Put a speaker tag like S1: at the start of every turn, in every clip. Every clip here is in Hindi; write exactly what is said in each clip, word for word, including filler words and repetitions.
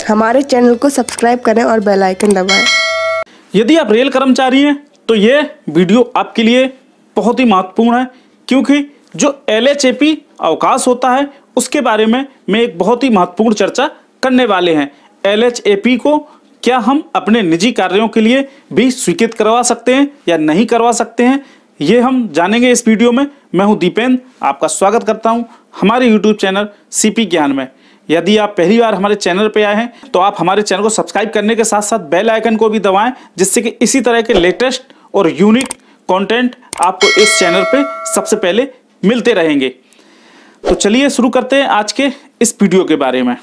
S1: हमारे चैनल को सब्सक्राइब करें और बेल आइकन दबाएं।
S2: यदि आप रेल कर्मचारी हैं तो ये वीडियो आपके लिए बहुत ही महत्वपूर्ण है, क्योंकि जो एल एच ए पी अवकाश होता है उसके बारे में मैं एक बहुत ही महत्वपूर्ण चर्चा करने वाले हैं। एल एच ए पी को क्या हम अपने निजी कार्यों के लिए भी स्वीकृत करवा सकते हैं या नहीं करवा सकते हैं, ये हम जानेंगे इस वीडियो में। मैं हूं दीपेंद्र, आपका स्वागत करता हूं हमारे यूट्यूब चैनल सीपी ज्ञान में। यदि आप पहली बार हमारे चैनल पे आए हैं तो आप हमारे चैनल को सब्सक्राइब करने के साथ साथ बेल आइकन को भी दबाएं, जिससे कि इसी तरह के लेटेस्ट और यूनिक कंटेंट आपको इस चैनल पे सबसे पहले मिलते रहेंगे। तो चलिए शुरू करते हैं आज के इस वीडियो के बारे में।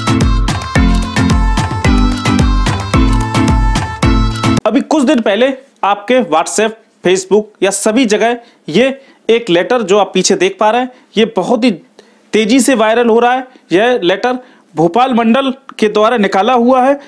S2: अभी कुछ दिन पहले आपके व्हाट्सएप, फेसबुक या सभी जगह ये एक लेटर जो आप पीछे देख पा रहे हैं, ये बहुत ही तेजी से वायरल हो रहा है। यह लेटर भोपाल मंडल के द्वारा निकाला हुआ है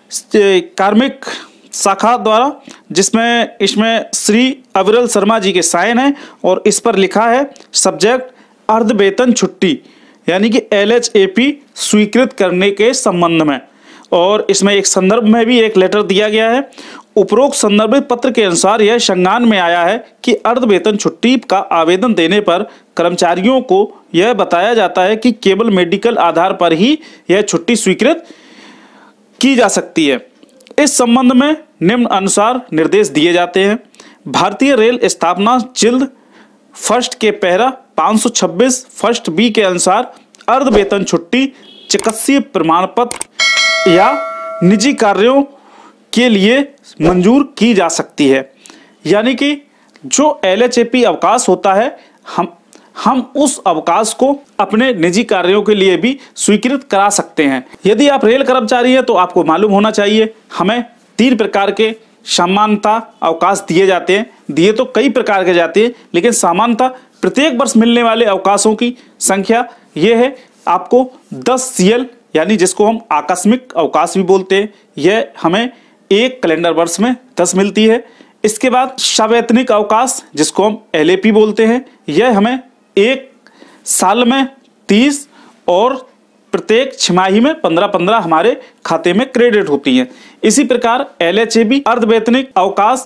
S2: कार्मिक शाखा द्वारा, जिसमें इसमें श्री अविरल शर्मा जी के साइन हैं और इस पर लिखा है सब्जेक्ट अर्ध वेतन छुट्टी, यानी कि एल एच ए पी स्वीकृत करने के संबंध में। और इसमें एक संदर्भ में भी एक लेटर दिया गया है। उपरोक्त संदर्भित पत्र के अनुसार यह संज्ञान में आया है कि अर्ध वेतन छुट्टी का आवेदन देने पर कर्मचारियों को यह बताया जाता है कि केवल मेडिकल आधार पर ही यह छुट्टी स्वीकृत की जा सकती है। इस संबंध में निम्न अनुसार निर्देश दिए जाते हैं। भारतीय रेल स्थापना जिल्द फर्स्ट के पैरा पाँच सौ छब्बीस फर्स्ट बी के अनुसार अर्ध वेतन छुट्टी चिकित्सीय प्रमाण पत्र या निजी कार्यों के लिए मंजूर की जा सकती है। यानी कि जो एल एच ए पी अवकाश होता है, हम हम उस अवकाश को अपने निजी कार्यों के लिए भी स्वीकृत करा सकते हैं। यदि आप रेल कर्मचारी हैं तो आपको मालूम होना चाहिए हमें तीन प्रकार के सामान्यता अवकाश दिए जाते हैं। दिए तो कई प्रकार के जाते हैं, लेकिन सामान्यता प्रत्येक वर्ष मिलने वाले अवकाशों की संख्या ये है। आपको दस सी एल यानी जिसको हम आकस्मिक अवकाश भी बोलते हैं, यह हमें एक कैलेंडर वर्ष में दस मिलती है। इसके बाद सवैतनिक अवकाश जिसको हम एल ए पी बोलते हैं, यह हमें एक साल में तीस और प्रत्येक छमाही में पंद्रह पंद्रह हमारे खाते में क्रेडिट होती हैं। इसी प्रकार एल एच ए बी अर्धवेतनिक अवकाश,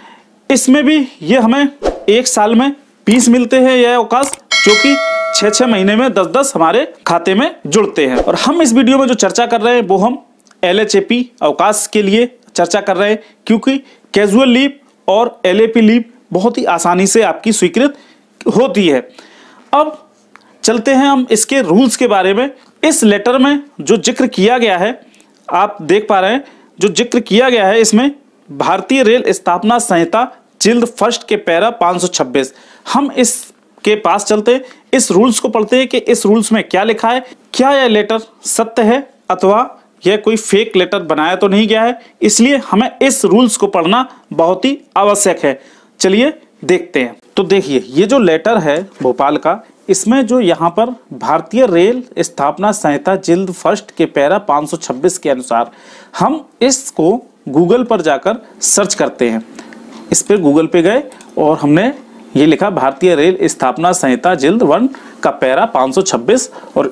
S2: इसमें भी ये हमें एक साल में बीस मिलते हैं यह अवकाश, जो कि छः छः महीने में दस दस हमारे खाते में जुड़ते हैं। और हम इस वीडियो में जो चर्चा कर रहे हैं वो हम एल एच ए पी अवकाश के लिए चर्चा कर रहे हैं, क्योंकि कैजुअल लीव और एल ए पी लीव बहुत ही आसानी से आपकी स्वीकृत होती है। अब चलते हैं हम इसके रूल्स के बारे में। इस लेटर में जो जिक्र किया गया है, आप देख पा रहे हैं जो जिक्र किया गया है, इसमें भारतीय रेल स्थापना संहिता जिल्द फर्स्ट के पैरा पाँच सौ छब्बीस। हम इसके पास चलते हैं, इस रूल्स को पढ़ते हैं कि इस रूल्स में क्या लिखा है, क्या यह लेटर सत्य है अथवा यह कोई फेक लेटर बनाया तो नहीं गया है। इसलिए हमें इस रूल्स को पढ़ना बहुत ही आवश्यक है। चलिए देखते हैं। तो देखिए, ये जो लेटर है भोपाल का, इसमें जो यहाँ पर भारतीय रेल स्थापना संहिता जिल्द फर्स्ट के पैरा पाँच सौ छब्बीस के अनुसार, हम इसको गूगल पर जाकर सर्च करते हैं। इस पर गूगल पे गए और हमने ये लिखा भारतीय रेल स्थापना संहिता जिल्द वन का पैरा पाँच सौ छब्बीस, और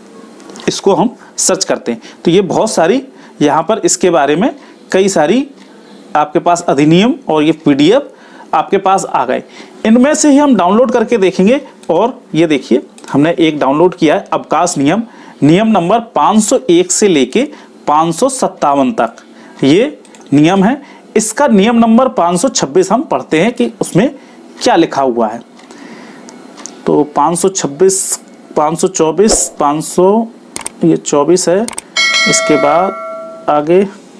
S2: इसको हम सर्च करते हैं तो ये बहुत सारी यहाँ पर इसके बारे में कई सारी आपके पास अधिनियम और ये पी डी एफ आपके पास आ गए। इनमें से ही हम डाउनलोड करके देखेंगे। और ये देखिए, हमने एक डाउनलोड किया है अवकाश नियम, नियम नंबर पाँच सौ एक से लेके पाँच सौ सत्तावन तक ये नियम है। इसका नियम नंबर पाँच सौ छब्बीस हम पढ़ते हैं कि उसमें क्या लिखा हुआ है। तो पाँच सौ छब्बीस, पाँच सौ चौबीस, पाँच सौ ये चौबीस है, इसके बाद आगे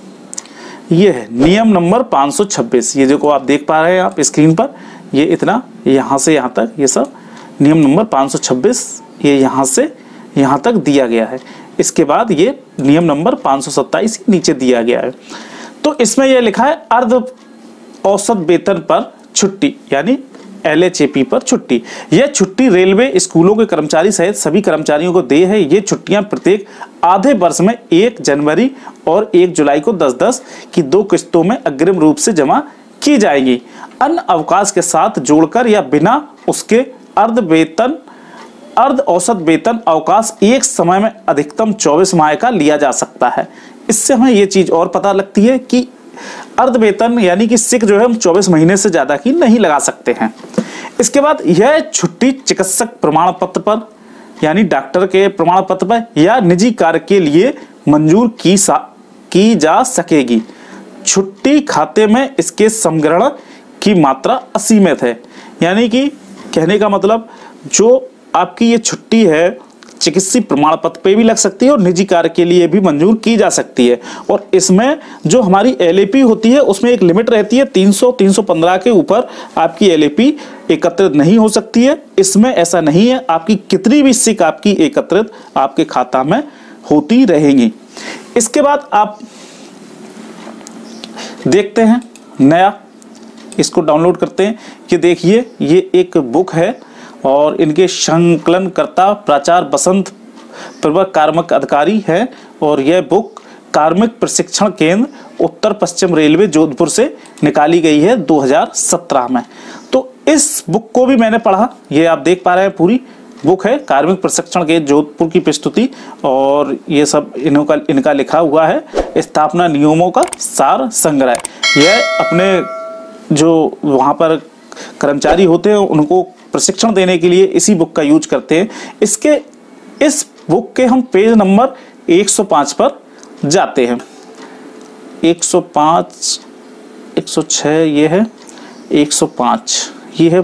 S2: ये है नियम नंबर पाँच सौ छब्बीस। ये जो आप देख पा रहे हैं आप स्क्रीन पर, ये इतना यहाँ से यहाँ तक ये सब नियम नंबर पाँच सौ छब्बीस ये यहाँ से यहाँ तक दिया गया है। इसके बाद ये नियम नंबर पाँच सौ सत्ताईस नीचे दिया गया है। तो इसमें यह लिखा है अर्ध औसत वेतन पर छुट्टी, यानी एल एच ए पी पर छुट्टी। यह छुट्टी रेलवे स्कूलों के कर्मचारी सहित सभी कर्मचारियों को देय है। ये छुट्टियां प्रत्येक आधे वर्ष में एक जनवरी और एक जुलाई को दस दस की दो किस्तों में अग्रिम रूप से जमा की जाएगी। अन्य अवकाश के साथ जोड़कर या बिना उसके अर्ध वेतन अर्ध औसत वेतन अवकाश एक समय में अधिकतम चौबीस माह का लिया जा सकता है। इससे हमें ये चीज और पता लगती है कि अर्ध वेतन यानी कि सिक जो है हम चौबीस महीने से ज्यादा की नहीं लगा सकते हैं। इसके बाद यह छुट्टी चिकित्सक प्रमाण पत्र पर यानी डॉक्टर के प्रमाण पत्र पर या निजी कार्य के लिए मंजूर की सा की जा सकेगी। छुट्टी खाते में इसके समग्रहण की मात्रा असीमित है, यानी कि कहने का मतलब जो आपकी ये छुट्टी है चिकित्सीय प्रमाण पत्र पे भी लग सकती है और निजी कार्य के लिए भी मंजूर की जा सकती है। और इसमें जो हमारी एल ए पी होती है उसमें एक लिमिट रहती है, तीन सौ तीन सौ पंद्रह के ऊपर आपकी एल ए पी एकत्रित नहीं हो सकती है। इसमें ऐसा नहीं है, आपकी कितनी भी सिक आपकी एकत्रित आपके खाता में होती रहेंगी। इसके बाद आप देखते हैं नया, इसको डाउनलोड करते हैं कि देखिए ये एक बुक है और इनके संकलनकर्ता प्राचार्य बसंत प्रभा कार्मिक अधिकारी है और यह बुक कार्मिक प्रशिक्षण केंद्र उत्तर पश्चिम रेलवे जोधपुर से निकाली गई है दो हज़ार सत्रह में। तो इस बुक को भी मैंने पढ़ा, ये आप देख पा रहे हैं पूरी बुक है कार्मिक प्रशिक्षण केंद्र जोधपुर की प्रस्तुति और ये सब इनका इनका लिखा हुआ है स्थापना नियमों का सार संग्रह। यह अपने जो वहाँ पर कर्मचारी होते हैं उनको प्रशिक्षण देने के लिए इसी बुक का यूज करते हैं। इसके इस बुक के हम पेज नंबर एक सौ पाँच पर जाते हैं। एक सौ पाँच, एक सौ छह ये है, एक सौ पाँच ये है।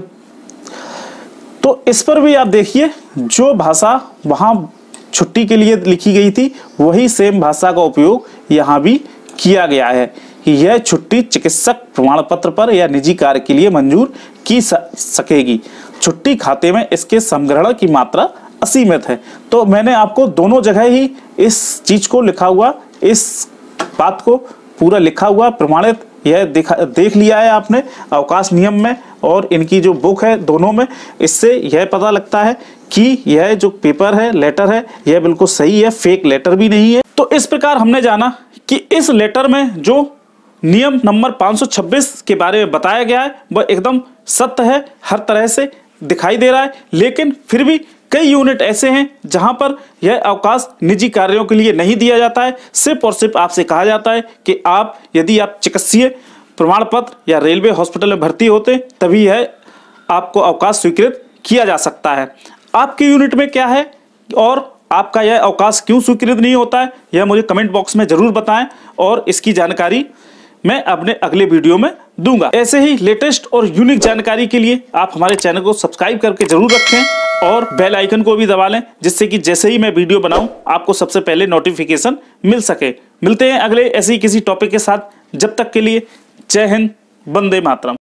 S2: तो इस पर भी आप देखिए जो भाषा वहाँ छुट्टी के लिए लिखी गई थी वही सेम भाषा का उपयोग यहाँ भी किया गया है कि यह छुट्टी चिकित्सक प्रमाण पत्र पर या निजी कार्य के लिए मंजूर की सकेगी। छुट्टी खाते में इसके समग्रहण की मात्रा असीमित है। तो मैंने आपको दोनों जगह ही इस चीज को लिखा हुआ, इस बात को पूरा लिखा हुआ प्रमाणित यह देखा देख लिया है आपने अवकाश नियम में और इनकी जो बुक है दोनों में। इससे यह पता लगता है कि यह जो पेपर है, लेटर है, यह बिल्कुल सही है, फेक लेटर भी नहीं है। तो इस प्रकार हमने जाना कि इस लेटर में जो नियम नंबर पाँच सौ छब्बीस के बारे में बताया गया है वह एकदम सत्य है, हर तरह से दिखाई दे रहा है। लेकिन फिर भी कई यूनिट ऐसे हैं जहां पर यह अवकाश निजी कार्यों के लिए नहीं दिया जाता है। सिर्फ और सिर्फ आपसे कहा जाता है कि आप यदि आप चिकित्सीय प्रमाण पत्र या रेलवे हॉस्पिटल में भर्ती होते तभी यह आपको अवकाश स्वीकृत किया जा सकता है। आपके यूनिट में क्या है और आपका यह अवकाश क्यों स्वीकृत नहीं होता है यह मुझे कमेंट बॉक्स में जरूर बताएं और इसकी जानकारी मैं अपने अगले वीडियो में दूंगा। ऐसे ही लेटेस्ट और यूनिक जानकारी के लिए आप हमारे चैनल को सब्सक्राइब करके जरूर रखें और बेल आइकन को भी दबा लें जिससे कि जैसे ही मैं वीडियो बनाऊं आपको सबसे पहले नोटिफिकेशन मिल सके। मिलते हैं अगले ऐसे ही किसी टॉपिक के साथ, जब तक के लिए जय हिंद, वंदे मातरम।